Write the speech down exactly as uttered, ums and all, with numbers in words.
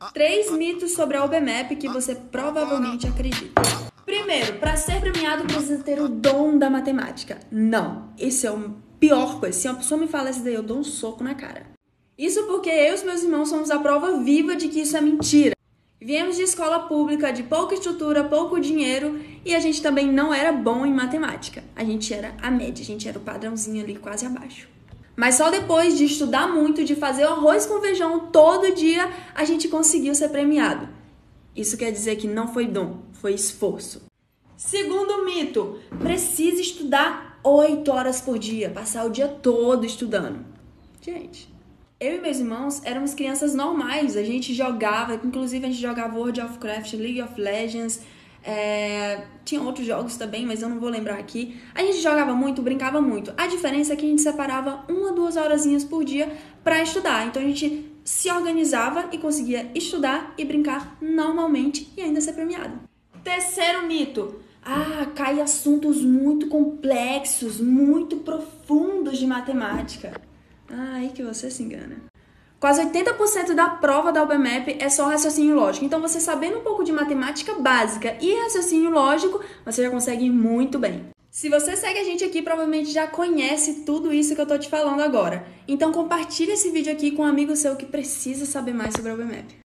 Três mitos sobre a U B M A P que você provavelmente acredita. Primeiro, para ser premiado precisa ter o dom da matemática. Não, isso é a pior coisa. Se uma pessoa me fala isso daí, eu dou um soco na cara. Isso porque eu e os meus irmãos somos a prova viva de que isso é mentira. Viemos de escola pública, de pouca estrutura, pouco dinheiro, e a gente também não era bom em matemática. A gente era a média, a gente era o padrãozinho ali quase abaixo. Mas só depois de estudar muito, de fazer o arroz com feijão todo dia, a gente conseguiu ser premiado. Isso quer dizer que não foi dom, foi esforço. Segundo mito, precisa estudar oito horas por dia, passar o dia todo estudando. Gente, eu e meus irmãos éramos crianças normais, a gente jogava, inclusive a gente jogava World of Warcraft, League of Legends, é... tinha outros jogos também, mas eu não vou lembrar aqui. A gente jogava muito, brincava muito. A diferença é que a gente separava uma, duas horazinhas por dia para estudar. Então a gente se organizava e conseguia estudar e brincar normalmente e ainda ser premiado. Terceiro mito. Ah, cai assuntos muito complexos, muito profundos de matemática. Ah, aí que você se engana. Quase oitenta por cento da prova da U B M A P é só raciocínio lógico. Então, você sabendo um pouco de matemática básica e raciocínio lógico, você já consegue ir muito bem. Se você segue a gente aqui, provavelmente já conhece tudo isso que eu tô te falando agora. Então, compartilha esse vídeo aqui com um amigo seu que precisa saber mais sobre a U B M A P.